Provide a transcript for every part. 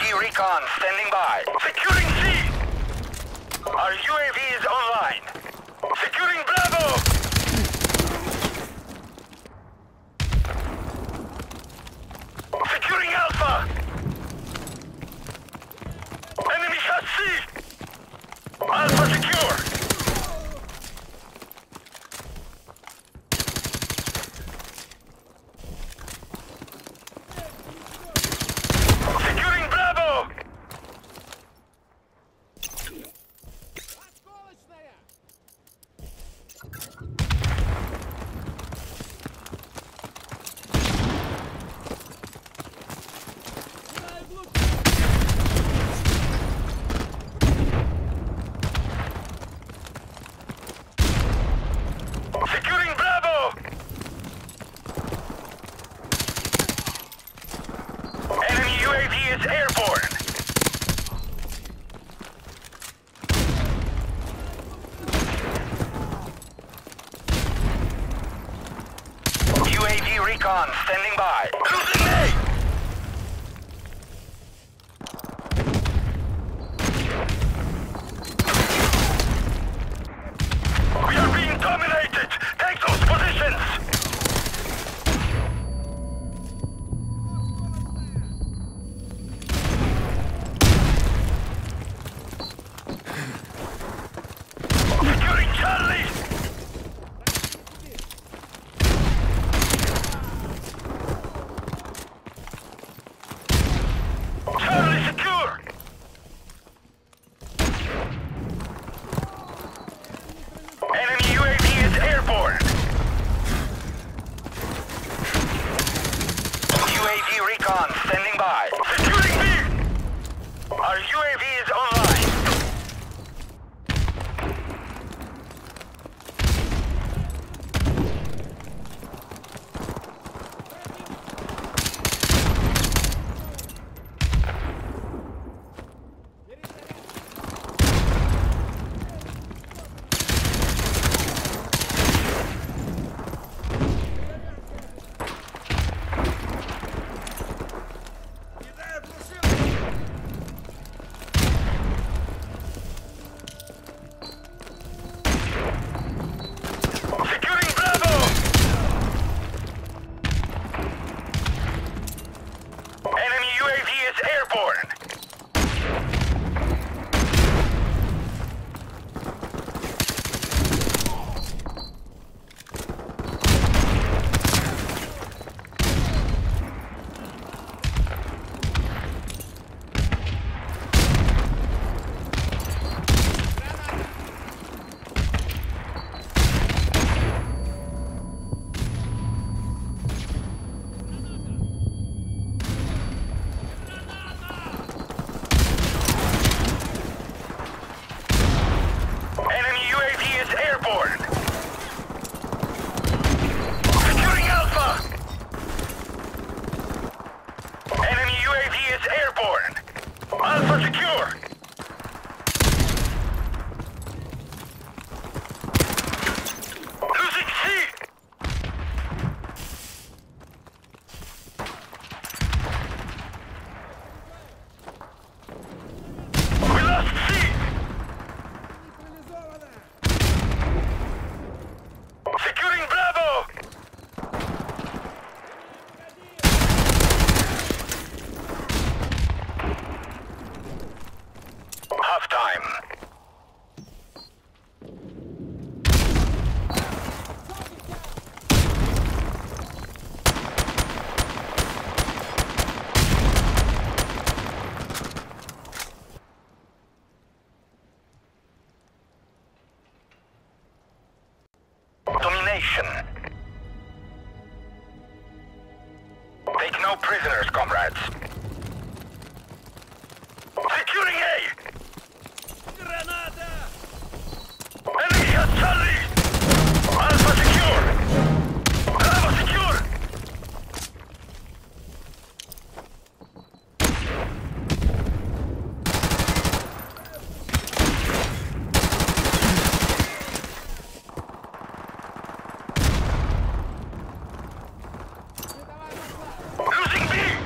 UAV recon standing by. Securing C! Our UAV is online. Securing Bravo! Securing Alpha! Enemy shot C! Alpha secure! Securing Bravo! Securing Bravo! Enemy UAV is airborne. UAV recon standing by. Losing A! We are being dominated! Take those positions! Securing Charlie! Charlie secure! Enemy UAV is airborne! UAV recon standing by. Securing B! Our UAV is online. Securing Bravo! Enemy UAV is airborne. Enemy UAV is airborne. Securing Alpha. Enemy UAV is airborne. Alpha secure. Losing C. We lost C. Securing Bravo! Half time. Domination. Take no prisoners, comrades. Securing A! Granada! Enemy shot Charlie! Alpha secure! Bravo secure! Losing B!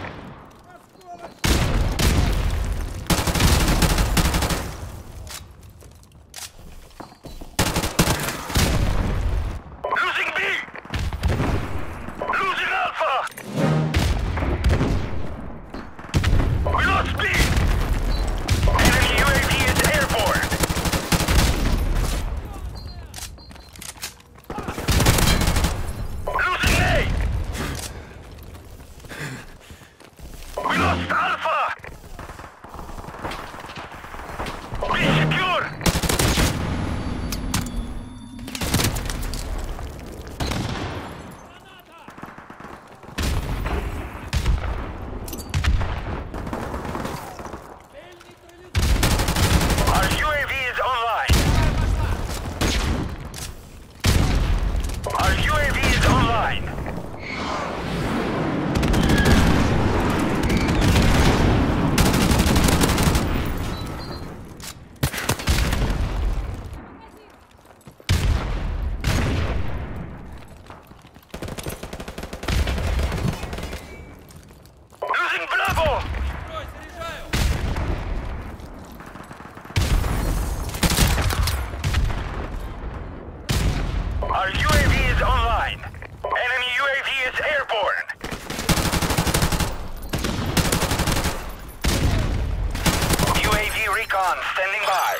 recon standing by.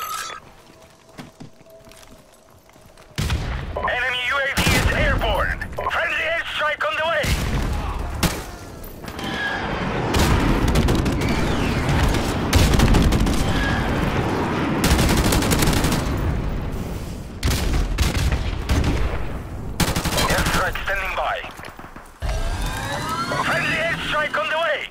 Enemy UAV is airborne. Friendly airstrike on the way. Airstrike standing by. Friendly airstrike on the way.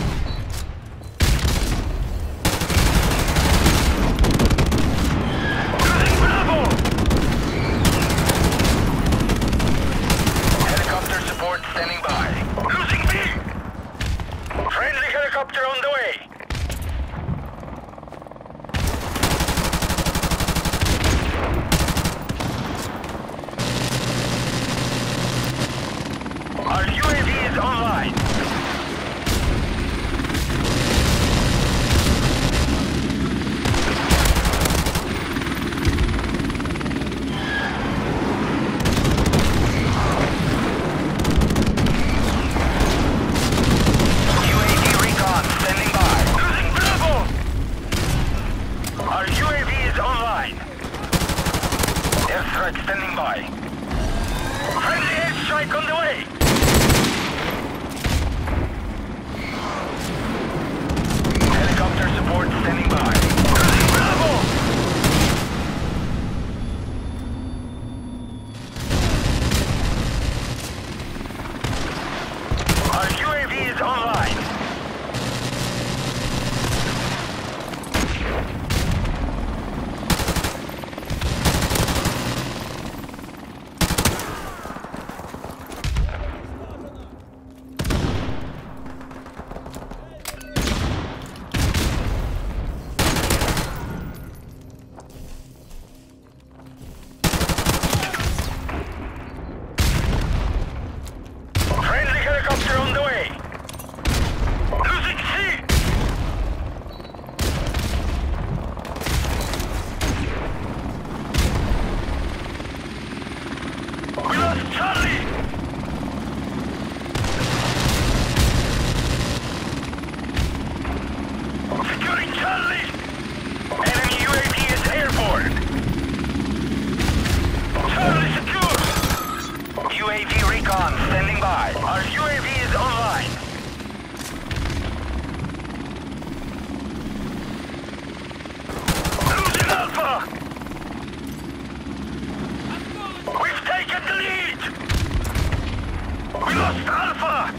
Losing Bravo. Helicopter support standing by. Losing B. Friendly helicopter on the way. Our UAV is online. UAV recon standing by. Losing Bravo. Our UAV is online. Airstrike standing by. Friendly airstrike on the way. Helicopter support standing by. Losing Bravo! Our UAV is online. Friendly helicopter on the way. Losing C. We lost Charlie. Securing Charlie. Enemy UAV is airborne. Charlie secure. UAV recon standing by. Our UAV is online. Losing Alpha. We've taken the lead. We lost Alpha.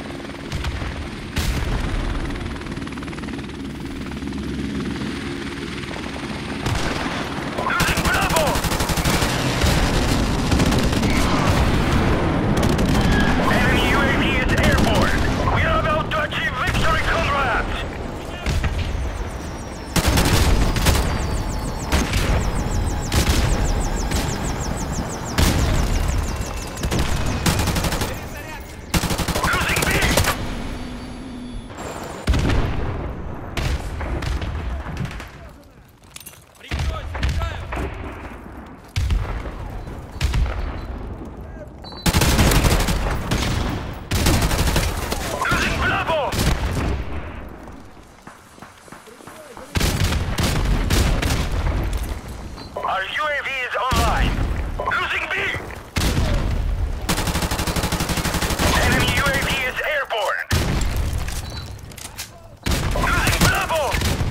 Losing Bravo. Enemy UAV is airborne. We are about to achieve victory, comrades! Losing B! Losing Bravo! Our UAV is online. Losing B! Enemy UAV is airborne. Losing Bravo!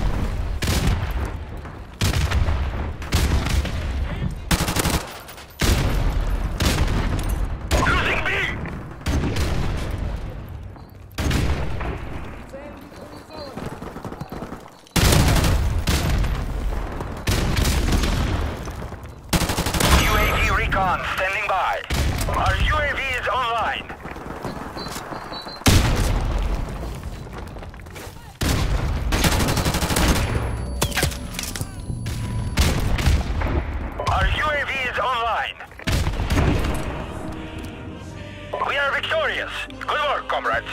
Losing B! UAV recon standing by. Our UAV is online. Our UAV is online. We are victorious. Good work, comrades.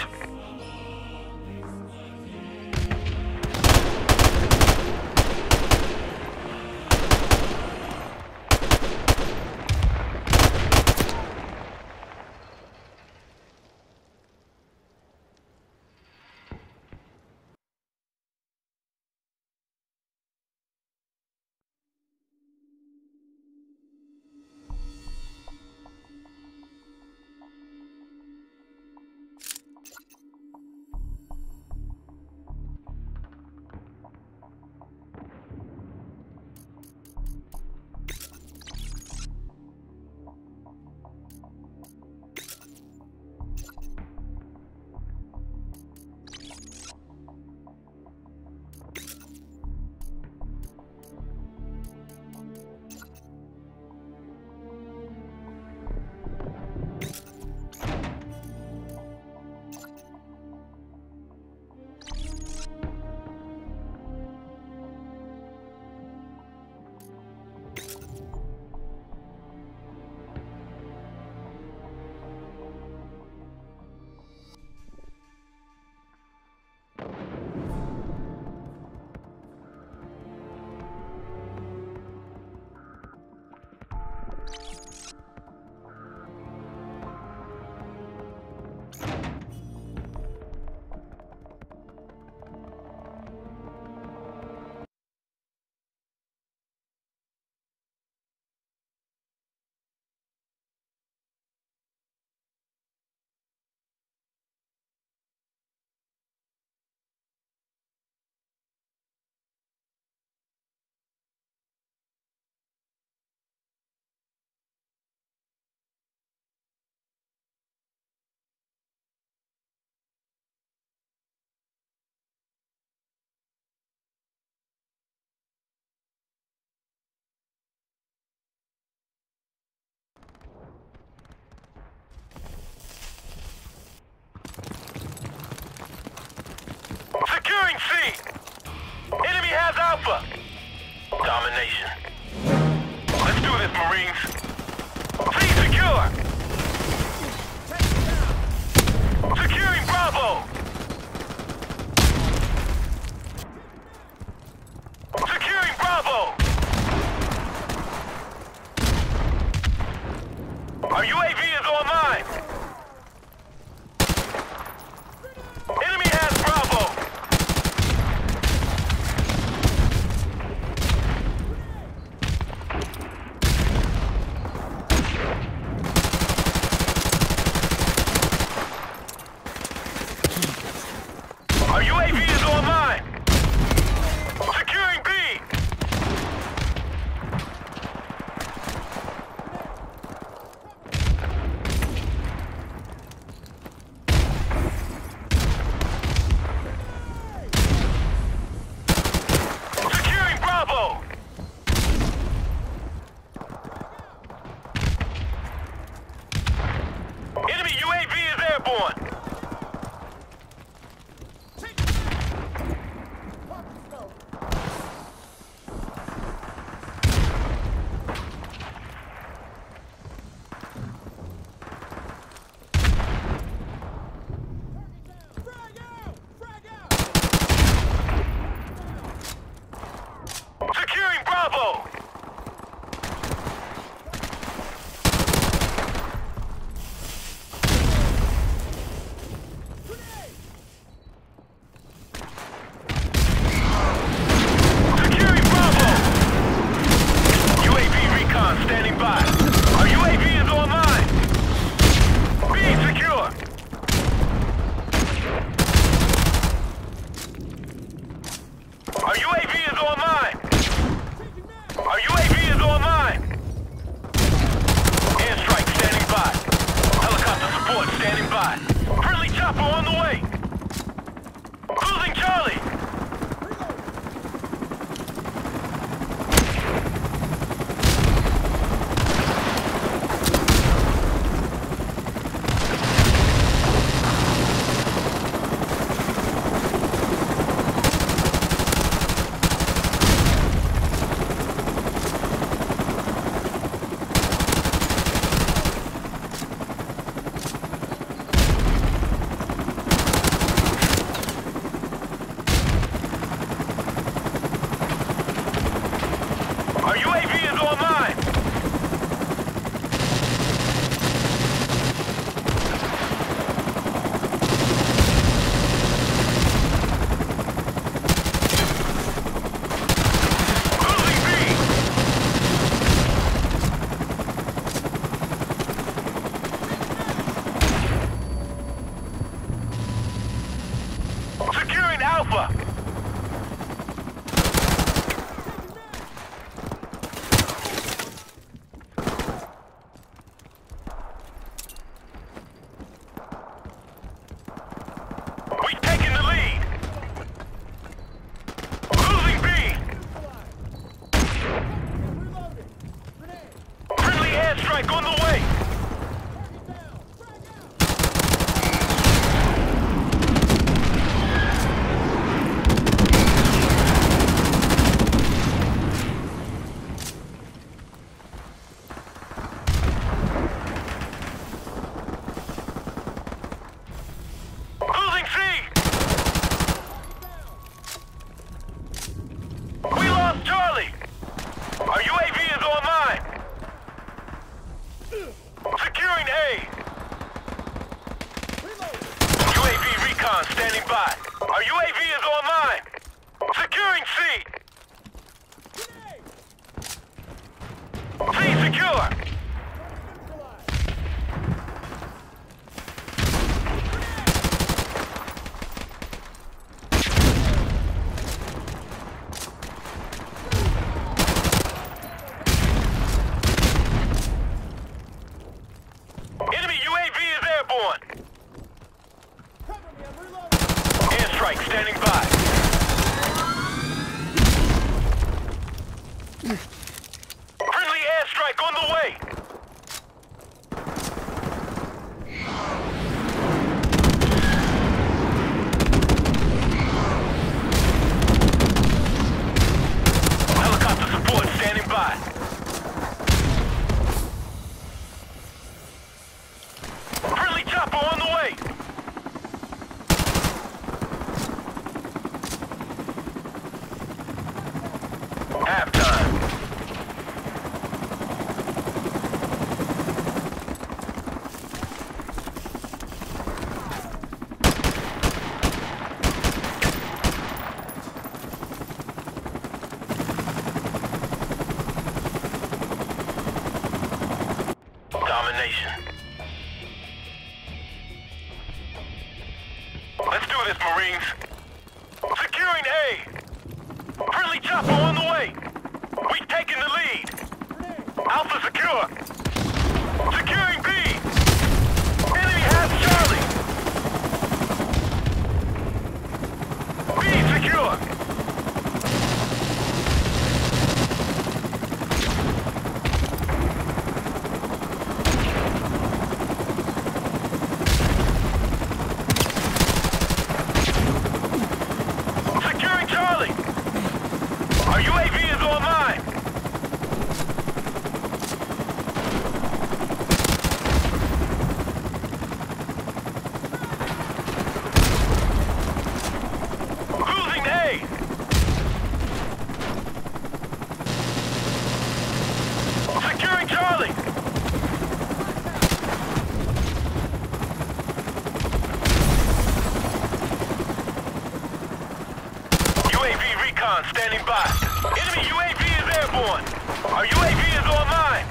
C. Enemy has Alpha. Domination. Let's do this, Marines. C secure. Securing Bravo. Securing Bravo. Our UAV is online. Enemy has Bravo. Our UAV is online. Securing B. Securing Bravo. Enemy UAV is airborne. Securing Bravo! Securing Bravo! UAV recon standing by. Our UAV is online. B secure. Our UAV is online. Our UAV is online. Airstrike standing by. Helicopter support standing by. Friendly chopper on the way. Losing Charlie. Our UAV is online. Losing B. Securing Alpha. We've taken the lead. Losing B. Friendly airstrike on the way. Losing C. We lost Charlie. Our UAV is online. Securing A. UAV recon standing by. Our UAV is online. Securing C. C secure. Enemy UAV is airborne. Airstrike standing recon standing by. Enemy UAV is airborne. Our UAV is online.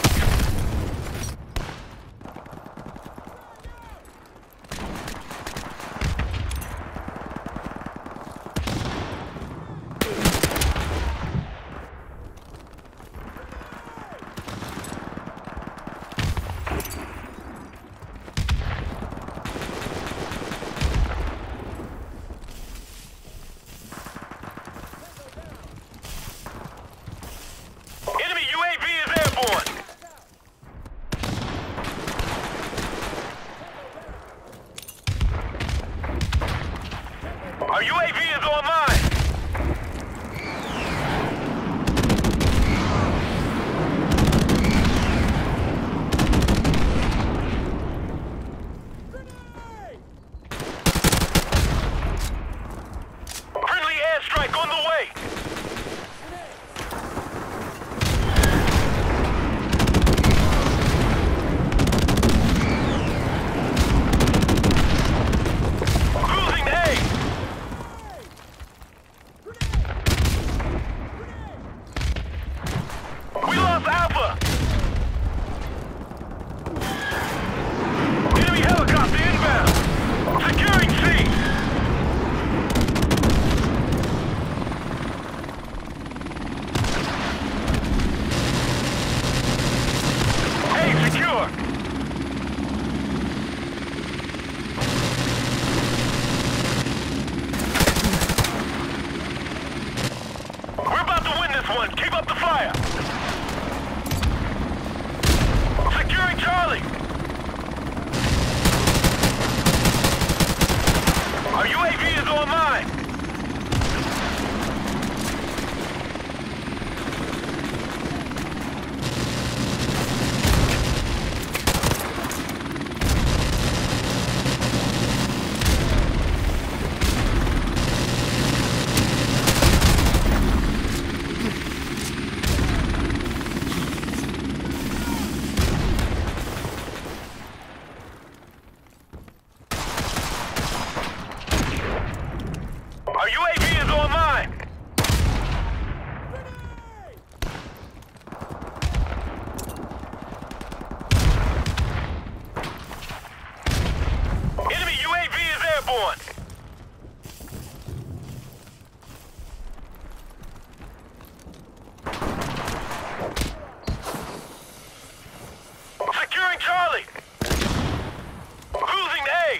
Enemy UAV is airborne. Our UAV is online. Friendly airstrike on the way. Losing A. We lost Alpha. Enemy helicopter inbound. Securing C. A secure. We're about to win this one. Keep up the fire. Securing Charlie. Our UAV is online. Our UAV is online. Enemy UAV is airborne. Securing Charlie. Losing A.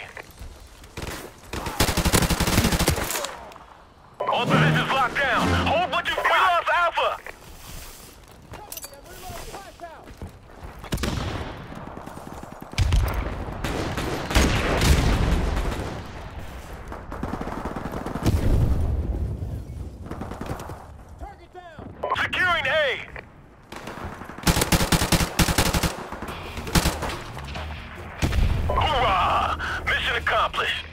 All positions locked down. Hold what you've got. We lost Alpha. Securing A. Hoorah! Mission accomplished.